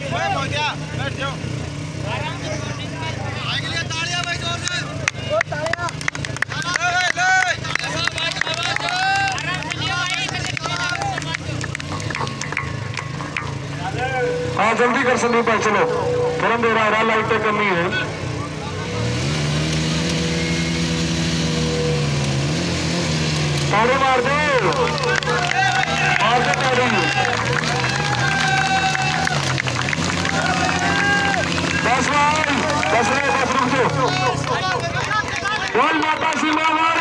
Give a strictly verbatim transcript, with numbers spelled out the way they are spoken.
बैठ जाओ। आगे लिए तालियां भाई जोर से। ओ तालियां। हाँ जल्दी कर संदीप भाई चलो तुरंत दे रहा है लाइट पे कमी है। ताड़ी मार दो मार दो ताड़ी। बस भाई बस रहे बस रुक जाओ। बोल माता सी माँ